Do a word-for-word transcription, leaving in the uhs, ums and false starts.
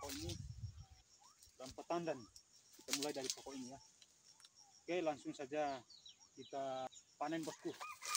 pokok ini tanpa tandan. Kita mulai dari pokok ini ya. Oke, langsung saja kita panen bosku.